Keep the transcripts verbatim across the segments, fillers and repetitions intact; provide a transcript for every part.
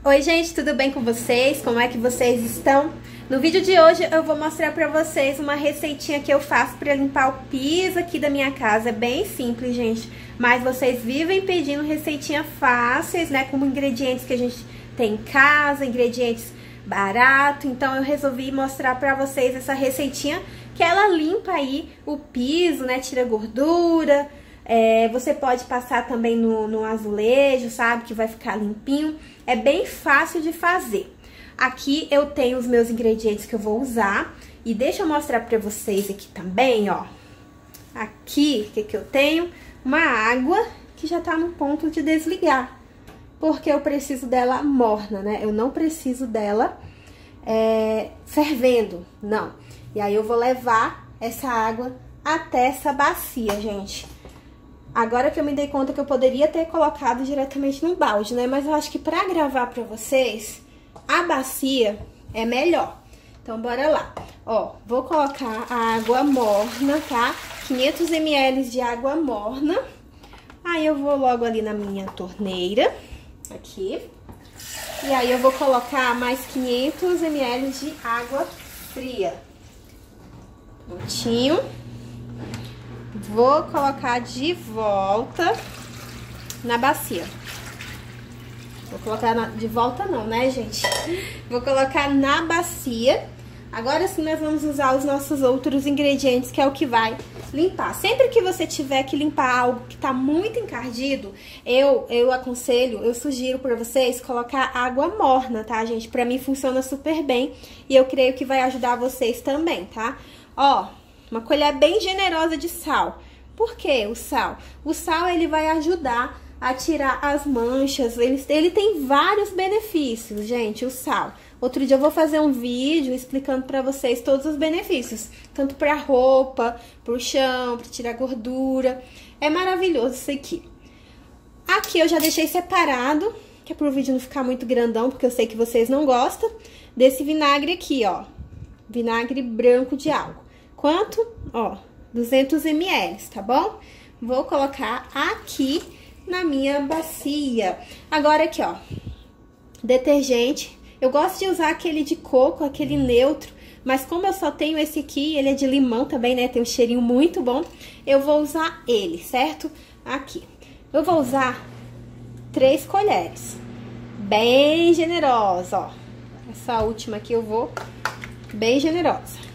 Oi gente, tudo bem com vocês? Como é que vocês estão? No vídeo de hoje eu vou mostrar pra vocês uma receitinha que eu faço pra limpar o piso aqui da minha casa. É bem simples, gente, mas vocês vivem pedindo receitinha fáceis, né, com ingredientes que a gente tem em casa, ingredientes barato. Então eu resolvi mostrar pra vocês essa receitinha que ela limpa aí o piso, né, tira gordura. É, você pode passar também no, no azulejo, sabe? Que vai ficar limpinho. É bem fácil de fazer. Aqui eu tenho os meus ingredientes que eu vou usar. E deixa eu mostrar pra vocês aqui também, ó. Aqui, o que que eu tenho? Uma água que já tá no ponto de desligar. Porque eu preciso dela morna, né? Eu não preciso dela é, fervendo, não. E aí eu vou levar essa água até essa bacia, gente. Agora que eu me dei conta que eu poderia ter colocado diretamente no balde, né? Mas eu acho que pra gravar pra vocês, a bacia é melhor. Então, bora lá. Ó, vou colocar a água morna, tá? quinhentos mililitros de água morna. Aí, eu vou logo ali na minha torneira, aqui. E aí, eu vou colocar mais quinhentos mililitros de água fria. Prontinho. Vou colocar de volta na bacia. Vou colocar na, de volta não, né, gente? Vou colocar na bacia. Agora sim nós vamos usar os nossos outros ingredientes, que é o que vai limpar. Sempre que você tiver que limpar algo que tá muito encardido, eu, eu aconselho, eu sugiro pra vocês colocar água morna, tá, gente? Pra mim funciona super bem e eu creio que vai ajudar vocês também, tá? Ó, uma colher bem generosa de sal. Por que o sal? O sal, ele vai ajudar a tirar as manchas. Ele, ele tem vários benefícios, gente, o sal. Outro dia eu vou fazer um vídeo explicando pra vocês todos os benefícios. Tanto pra roupa, pro chão, pra tirar gordura. É maravilhoso isso aqui. Aqui eu já deixei separado, que é pro vídeo não ficar muito grandão, porque eu sei que vocês não gostam. Desse vinagre aqui, ó. Vinagre branco de álcool. Quanto? Ó, duzentos mililitros, tá bom? Vou colocar aqui na minha bacia. Agora aqui, ó, detergente. Eu gosto de usar aquele de coco, aquele neutro, mas como eu só tenho esse aqui, ele é de limão também, né? Tem um cheirinho muito bom. Eu vou usar ele, certo? Aqui. Eu vou usar três colheres. Bem generosa, ó. Essa última aqui eu vou bem generosa.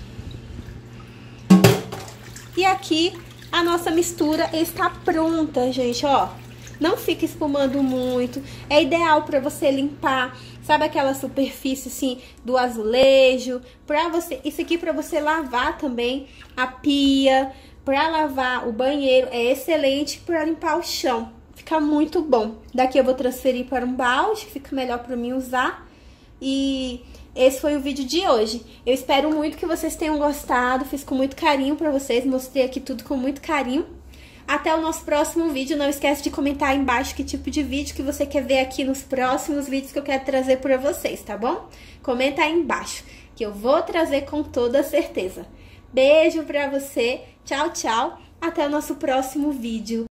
E aqui a nossa mistura está pronta, gente, ó. Não fica espumando muito. É ideal para você limpar, sabe aquela superfície assim do azulejo, para você, isso aqui para você lavar também a pia, para lavar o banheiro, é excelente para limpar o chão. Fica muito bom. Daqui eu vou transferir para um balde, fica melhor para mim usar. E esse foi o vídeo de hoje. Eu espero muito que vocês tenham gostado. Fiz com muito carinho pra vocês. Mostrei aqui tudo com muito carinho. Até o nosso próximo vídeo. Não esquece de comentar aí embaixo que tipo de vídeo que você quer ver aqui nos próximos vídeos que eu quero trazer pra vocês, tá bom? Comenta aí embaixo, que eu vou trazer com toda certeza. Beijo pra você. Tchau, tchau. Até o nosso próximo vídeo.